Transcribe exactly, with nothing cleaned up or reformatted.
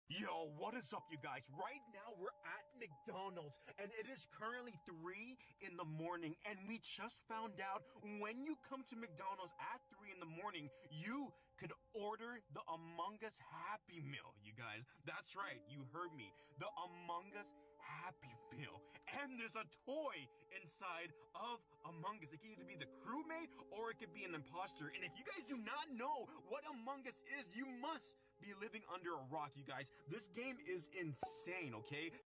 Yo, what is up, you guys? Right now, we're at McDonald's, and it is currently three in the morning, and we just found out when you come to McDonald's at three in the morning, you could order the Among Us Happy Meal, you guys. That's right, you heard me. The Among Us Happy Meal. And there's a toy inside of Among Us. It can either be the crewmate, or it could be an imposter. And if you guys do not know what Among Us is, you must be living under a rock, you guys. This game is insane, okay?